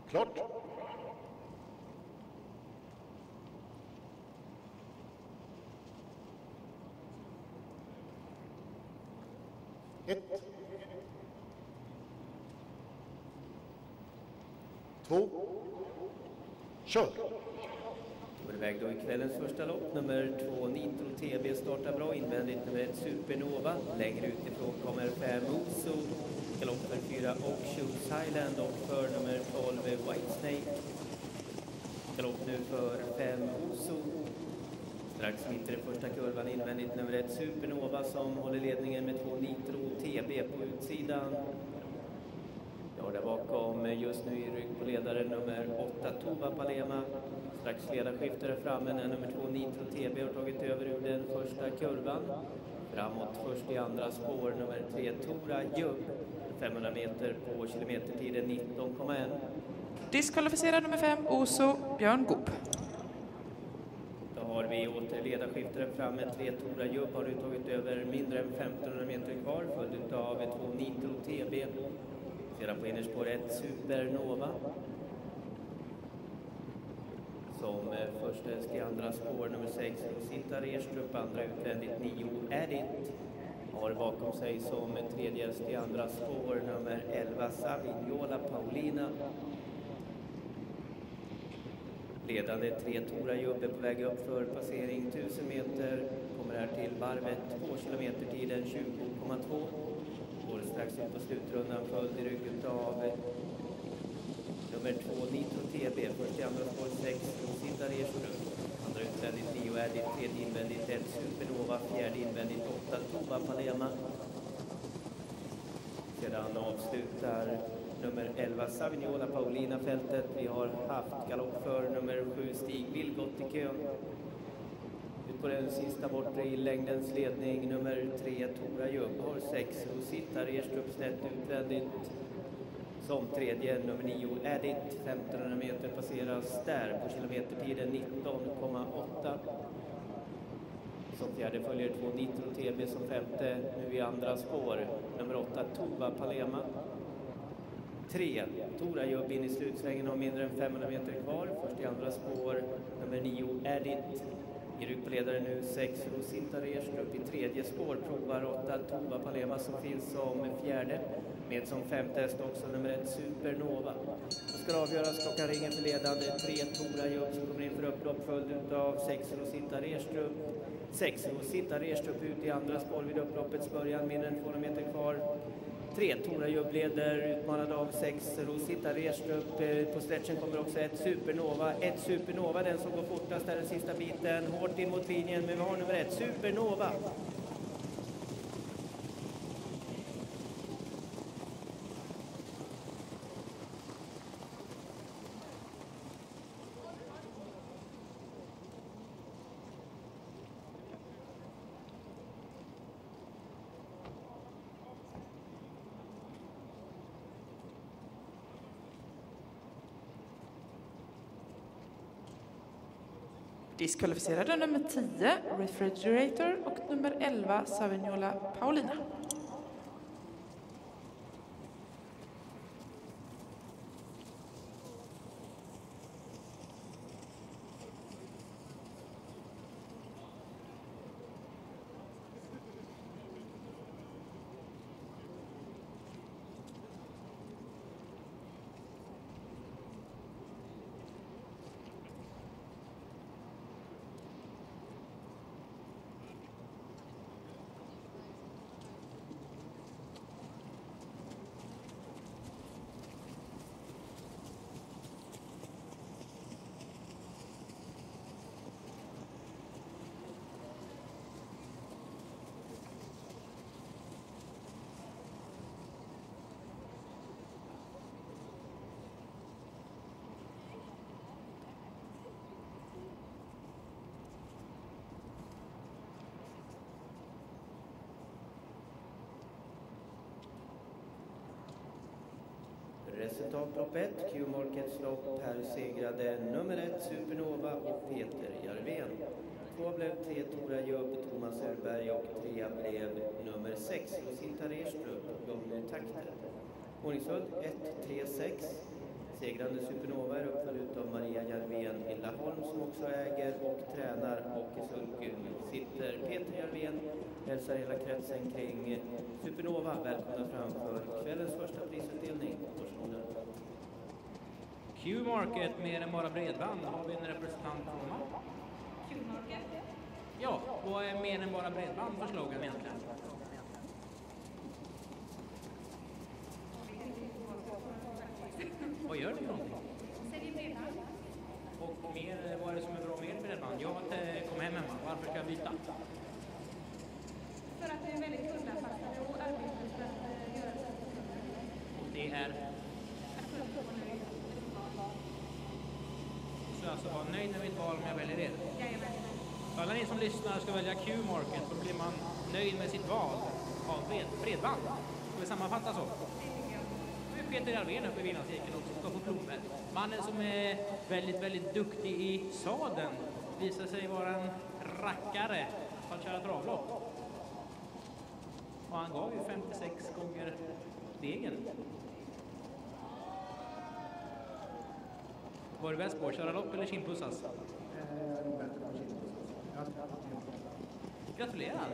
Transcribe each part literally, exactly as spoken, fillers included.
Klart. Ett. Två. Kör. På väg då i kvällens första lopp. Nummer två Nitro T B startar bra invändigt. Nummer ett Supernova. Längre utifrån kommer fem Oso. Galopp för fyra och Choose Highland. Och för nummer tolv Whitesnake. Galopp nu för fem Oso. Strax mitt i den första kurvan invändigt nummer ett Supernova som håller ledningen med två Nitro T B på utsidan. Ja, där bakom just nu i rygg på ledare nummer åtta Tova Palema. Strax ledarskifte där framme när nummer två Nitro T B har tagit över ur den första kurvan. Framåt först i andra spår nummer tre Tora Jubb. femhundra meter på kilometertiden nitton komma ett. Diskvalificerad nummer fem Oso Björn Goop. Då har vi åter ledarskifte där framme. tre Tora Jubb har nu tagit över mindre än femtonhundra meter kvar. Följt av två Nitro T B. Sedan på innerspår ett Supernova. Som först häst i andra spår nummer sex Rosita Restrup, andra utvändigt nio Edit. Har bakom sig som tredje häst i andra spår nummer elva Savignola Paulina. Ledande tre Tora Jubb är på väg upp för passering tusen meter. Kommer här till varvet på kilometertiden tjugo komma två. Går strax ut på slutrundan följd i ryggen av nummer två Nitro T B. Först i andra spår sex Rosita Restrup. Andra utvändigt nio Edit. Tredje invändigt ett Supernova. Fjärde invändigt åtta Tova Palema. Sedan avslutar nummer elva Savignola Paulina fältet. Vi har haft galopp för nummer sju Stig Vilgot i kön. Ut på den sista bortre i längdens ledning nummer tre Tora Jubb har sex Rosita Restrup snett utvändigt. Som tredje nummer nio Edit. femtonhundra meter passeras där på kilometertiden nitton komma åtta. Som fjärde följer två Nitro T B som femte nu i andra spår. Nummer åtta Tova Palema. tre Tora Jubb in i slutsvängen har mindre än femhundra meter kvar. Först i andra spår nummer nio Edit. I rygg på ledare nu sex Rosita Restrup. I tredje spår provar åtta Tova Palema som finns som fjärde. Med som femte häst också nummer ett Supernova. Det ska avgöras, klockan ringer för ledande tre Tora Jubb som kommer in för upplopp följd av sex Rosita Restrup. sex Rosita Restrup ut i andra spår vid upploppets början, mindre än tvåhundra meter kvar. tre Tora Jubb leder utmanad av sex Rosita Restrup. På stretchen kommer också ett Supernova. Ett Supernova, den som går fortast där den sista biten. Hårt in mot linjen, men vi har nummer ett Supernova. Diskvalificerade nummer tio Refrigerator och nummer elva Savignola Paulina. Resultatlopp ett, Q-Markets lopp. Här segrade nummer ett Supernova och Peter Järven. Två blev tre Tora Jubb, Thomas Örberg och tre blev nummer sex Rosita Restrup och Johnny Takter. Ordningsföljd ett, tre, sex. Segrande Supernova är uppföljd av Maria Järvén i Laholm som också äger och tränar, och i sulken sitter Peter Järvén, hälsar hela kretsen kring Supernova. Välkomna framför kvällens första prisutdelning. Varsågoda. Q-Market mer än bara bredband. Har vi en representant från dem? Q-Market? Ja, vad är mer än bara bredband för slogan egentligen? Vad gör ni för någonting? Säljer bredband. Och mer, vad är det som är bra med bredband? Jag eh, kom hem hemma. Varför ska jag byta? För att det är väldigt kundanpassade och arbetar för att eh, göra det så att kunder. Och det är... Att kunden får nöjd. Så alltså vara nöjd med mitt val om jag väljer det? Jajamän. Alla ni som lyssnar ska välja Q-Market, då blir man nöjd med sitt val av bred, bredband. Ska vi sammanfatta så? Nu är Peter Järvén uppe i Vinnarcirkeln och ska få prover. Mannen som är väldigt, väldigt duktig i sadeln visar sig vara en rackare på att köra travlopp. Och han gav ju femtiosex gånger degen. Var det bäst på? Köra lopp eller kindpussas? Gratulerar!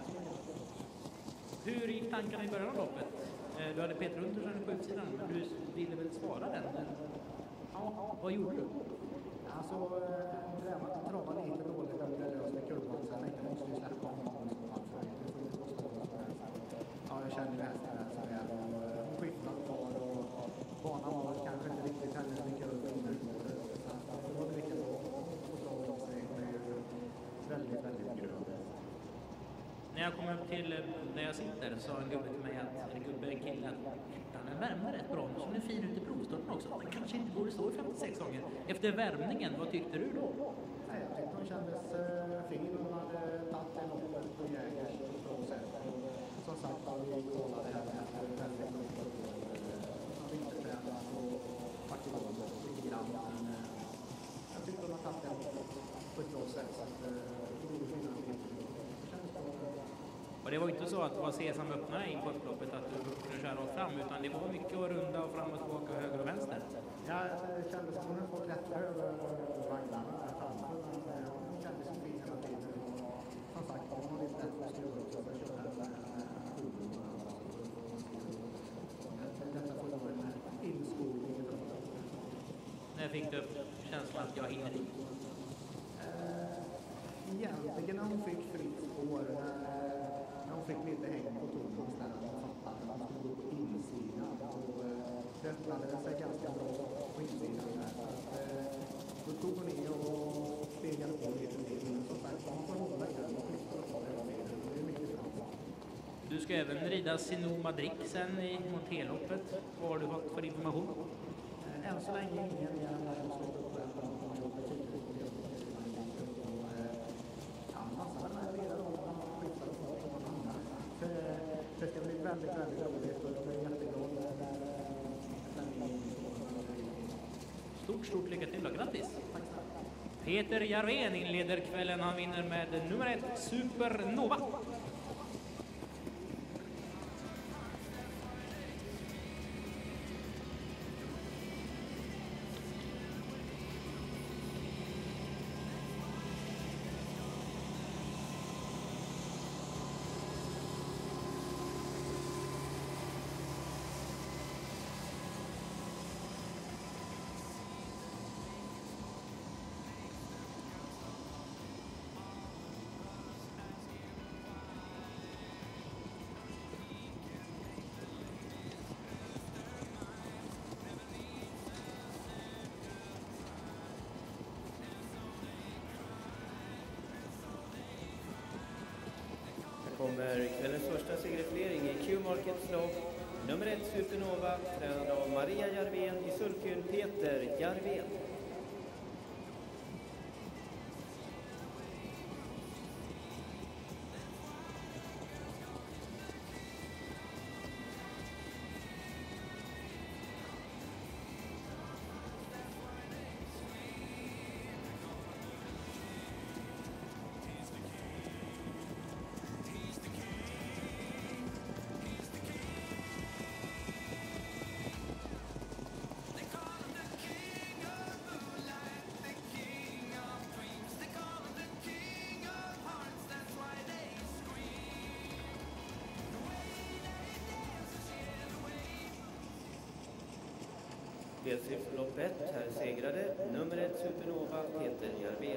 Hur gick tankarna i början av loppet? Du hade Peter Untersson på utsidan, men du ville väl svara den? Ja, vad gjorde du? Alltså, tränat travade lite dåligt där det löste kurvan. Sen inte måste ju släppa om någon som fan för det. Det får inte kosta vad som helst. Ja, jag känner ju hästen här som är skiftat kvar och banan var kanske inte riktigt heller så mycket över under utgårdet. Så det var mycket bra. Och travet sig är ju väldigt, väldigt grön. När jag kom upp till där jag sitter sa en gubbe till mig att, eller gubbe, en kille, att den värmde rätt bra. Så den är fin ute i provstarten också. Den kanske inte borde stå i femtiosex gånger. Efter värmningen, vad tyckte du då? Nej, jag tyckte hon kändes uh, fin. Hon hade tagit en loppet på Jägers på ett bra sätt. Och som sagt, vi kollade här efter väldigt mycket. Hon hade inte tränat och faktiskt lite grann. Men uh, jag tyckte hon har tagit en på ett bra sätt. Så att uh, det borde finnas lite. Och det var inte så att det var Sesam öppnade in på upploppet att du kunde köra rakt fram, utan det var mycket att runda och fram och tillbaka, höger och vänster. Ja, det kändes som hon hade fått lättare över vagnarna där framför, men hon kändes som fin hela tiden. Som sagt, hon var lite lätt att skriva upp för att köra den här ungdomarna. Detta får vara en inskolning i loppet. När fick du upp känslan att jag hinner dit? Egentligen när hon fick fritt spår, när hon fick lite häng på Thomas där hon fattade att hon stod på insidan och det öppnade sig ganska bra på insidan där. Så att, då tog hon in och stegade på lite till. Men som sagt, man får hålla i den och flytta och ta det av med. Det är mycket bra. Du ska även rida Sinoma Drick sen i Monteloppet. Vad har du fått för information? Än så länge ingen mer än att slå upp den på de jobbar tidigt på det. Det ska bli väldigt, väldigt roligt och jag är jätteglad. Stort, stort lycka till då. Grattis! Peter Järvén inleder kvällen. Han vinner med nummer ett, Supernova. Kommer kvällens första segerflering i Q-Markets lopp. Nummer ett Supernova, tränad av Maria Järvén, i sulken Peter Järvén. Delsiffrlopp ett, här segrade nummer ett Supernova Peter Järvin.